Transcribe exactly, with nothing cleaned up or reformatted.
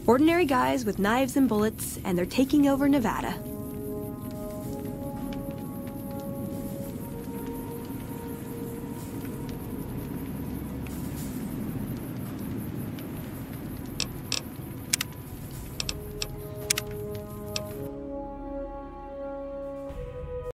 Ordinary guys with knives and bullets, and they're taking over Nevada.